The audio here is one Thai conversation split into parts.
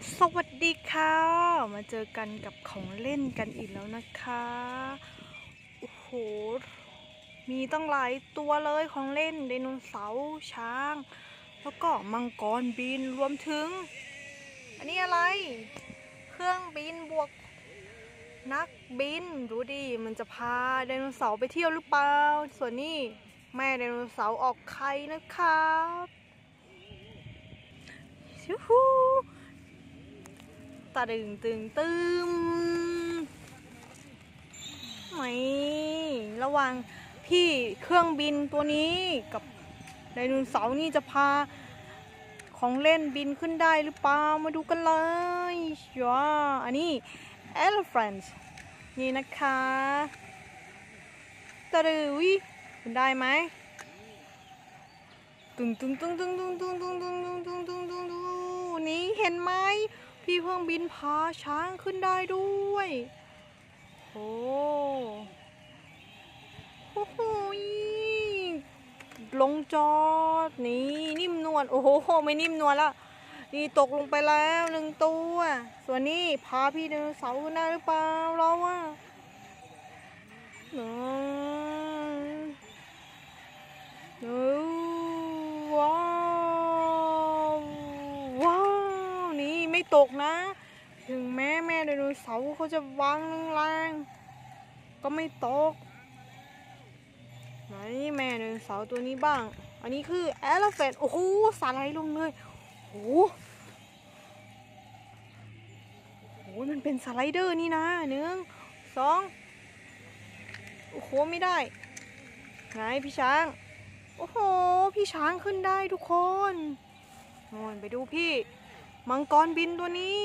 สวัสดีค่ะมาเจอกันกับของเล่นกันอีกแล้วนะคะโอ้โหมีตั้งหลายตัวเลยของเล่นไดโนเสาร์ช้างแล้วก็มังกรบินรวมถึงอันนี้อะไรเครื่องบินบวกนักบินดูดิมันจะพาไดโนเสาร์ไปเที่ยวหรือเปล่าส่วนนี้แม่ไดโนเสาร์ออกไข่นะครับชูฮูตาดึงตึงตึมไม่ระหว่างพี่เครื่องบินตัวนี้กับไดโนเสาร์นี่จะพาของเล่นบินขึ้นได้หรือเปล่ามาดูกันเลยว้าอันนี้ elephant นี่นะคะตาดึวิคุณได้ไหมตึงตึงตึงตึงตึงตึงตึงตึงตึงตึงตึงตึงนี่เห็นไหมพี่เครื่องบินพาช้างขึ้นได้ด้วยโอ้โหลงจอดนี่นิ่มนวลโอ้โหไม่นิ่มนวลแล้วนี่ตกลงไปแล้วหนึ่งตัวส่วนนี้พาพี่ไดโนเสาร์ขึ้นได้หรือเปล่าเราว่าว้าวว้าวนี่ไม่ตกนะถึงแม่ไดโนเสาร์เขาจะวางแรงก็ไม่ตกไหนแม่ไดโนเสาร์ตัวนี้บ้างอันนี้คือ elephant โอ้โหสไลด์ลงเลยโอ้โหมันเป็นสไลเดอร์นี่นะหนึ่งสองโอ้โหไม่ได้ไหนพี่ช้างโอ้โหพี่ช้างขึ้นได้ทุกคนโน่นไปดูพี่มังกรบินตัวนี้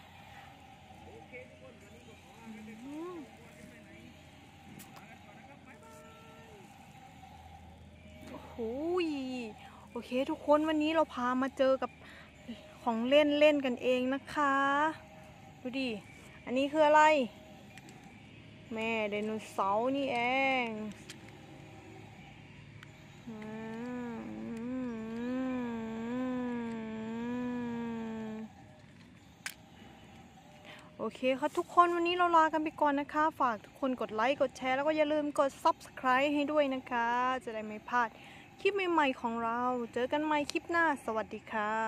โอ้โหโอเคทุกคนวันนี้เราพามาเจอกับของเล่นกันเองนะคะดูดิอันนี้คืออะไรแม่ไดโนเสาร์นี่เองโอเคค่ะทุกคนวันนี้เราลากันไปก่อนนะคะฝากทุกคนกดไลค์กดแชร์แล้วก็อย่าลืมกด Subscribe ให้ด้วยนะคะจะได้ไม่พลาดคลิปใหม่ๆของเราเจอกันใหม่คลิปหน้าสวัสดีค่ะ